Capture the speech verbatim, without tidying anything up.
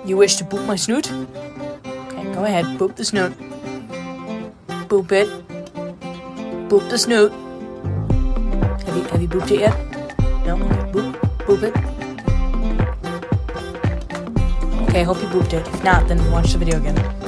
You wish to boop my snoot? Okay, go ahead. Boop the snoot. Boop it. Boop the snoot. Have you, have you booped it yet? No? Okay, boop. Boop it. Okay, I hope you booped it. If not, then watch the video again.